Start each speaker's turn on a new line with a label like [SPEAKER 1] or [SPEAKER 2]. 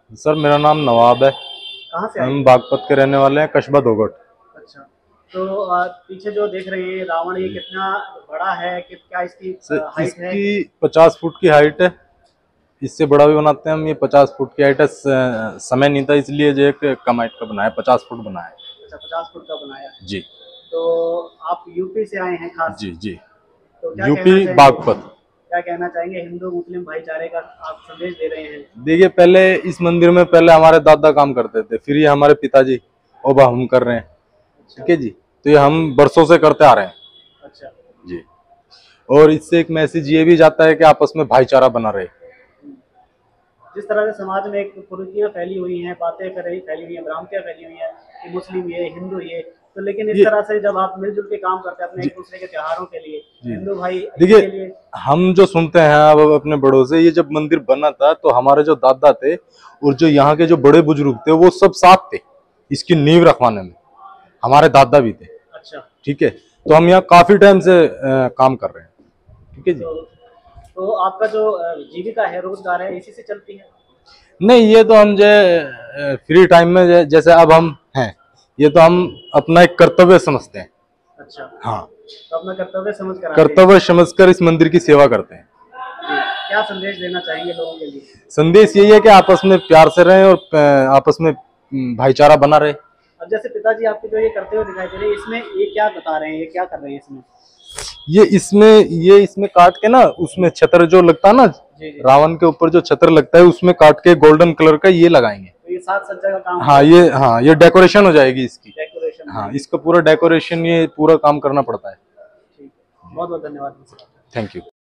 [SPEAKER 1] Sir मेरा नाम नवाब है।
[SPEAKER 2] कहाँ से आए?
[SPEAKER 1] हम बागपत के रहने वाले हैं, कस्बा दोगट।
[SPEAKER 2] अच्छा। तो पीछे जो देख रहे हैं रावण, ये कितना बड़ा है, कि क्या इसकी
[SPEAKER 1] सर
[SPEAKER 2] हाइट है?
[SPEAKER 1] इसकी 50 फुट की हाइट है। इससे बड़ा भी बनाते हैं हम। ये 50 फुट की हाइट है। समय नहीं था इसलिए जो एक कम हाइट का बनाया, 50 फुट बनाया
[SPEAKER 2] अच्छा, 50 फुट का बनाया है।
[SPEAKER 1] जी।
[SPEAKER 2] तो आप यूपी से आए हैं खास?
[SPEAKER 1] जी जी।
[SPEAKER 2] तो क्या
[SPEAKER 1] यूपी
[SPEAKER 2] कहना चाहेंगे?
[SPEAKER 1] बागपत।
[SPEAKER 2] क्या कहना चाहेंगे हिंदू मुस्लिम भाईचारे का आप संदेश दे रहे हैं?
[SPEAKER 1] देखिए, पहले इस मंदिर में पहले हमारे दादा काम करते थे, फिर ये हमारे पिताजी और हम कर रहे हैं।
[SPEAKER 2] अच्छा।
[SPEAKER 1] ठीक है जी। तो ये हम बरसों से करते आ रहे हैं
[SPEAKER 2] अच्छा।
[SPEAKER 1] जी। और इससे एक मैसेज ये भी जाता है कि आपस में भाईचारा बना रहे।
[SPEAKER 2] जिस तरह से समाज में एक कुरीतियां फैली हुई हैं, बातें फैली हुई हैं, भ्रांतियां फैली हुई हैं कि मुस्लिम ये हिंदू ये, तो लेकिन इस
[SPEAKER 1] ये
[SPEAKER 2] तरह से जब आप मिलजुल के काम करते हैं अपने
[SPEAKER 1] जी
[SPEAKER 2] एक दूसरे के त्योहारों के लिए,
[SPEAKER 1] जी।
[SPEAKER 2] हिंदू भाई
[SPEAKER 1] देखिए,
[SPEAKER 2] के लिए।
[SPEAKER 1] हम जो सुनते हैं अब अपने बड़ों से, ये जब मंदिर बना था तो हमारे जो दादा थे और जो यहाँ के जो बड़े बुजुर्ग थे वो सब साथ थे इसकी नींव रखवाने में। हमारे दादा भी थे।
[SPEAKER 2] अच्छा।
[SPEAKER 1] ठीक है। तो हम यहाँ काफी टाइम से काम कर रहे हैं। ठीक है जी।
[SPEAKER 2] तो आपका जो जीविका है, रोजगार है, इसी से चलती है?
[SPEAKER 1] नहीं, ये तो हम जो फ्री टाइम में जैसे अब हम हैं, ये तो हम अपना एक कर्तव्य समझते हैं।
[SPEAKER 2] अच्छा।
[SPEAKER 1] हाँ,
[SPEAKER 2] तो अपना कर्तव्य समझ कर आते हैं।
[SPEAKER 1] कर्तव्य समझकर इस मंदिर की सेवा करते हैं।
[SPEAKER 2] जी। क्या संदेश देना चाहेंगे लोगों के लिए?
[SPEAKER 1] संदेश यही है कि आपस में प्यार से रहें और आपस में भाईचारा बना रहे।
[SPEAKER 2] अब जैसे पिताजी आपको जो ये करते हुए दिखाई दे रहे हैं, इसमें ये क्या बता रहे हैं, ये क्या कर रहे हैं इसमें?
[SPEAKER 1] ये इसमें काट के ना, उसमें छत्र जो लगता है ना,
[SPEAKER 2] जी जी।
[SPEAKER 1] रावण के ऊपर जो छत्र लगता है उसमें काट के गोल्डन कलर का ये लगाएंगे।
[SPEAKER 2] तो ये साज सज्जा का काम?
[SPEAKER 1] हाँ, ये डेकोरेशन हो जाएगी इसकी।
[SPEAKER 2] डेकोरेशन?
[SPEAKER 1] हाँ, इसका पूरा डेकोरेशन, ये पूरा काम करना पड़ता है।
[SPEAKER 2] ठीक है, बहुत बहुत धन्यवाद।
[SPEAKER 1] Thank you.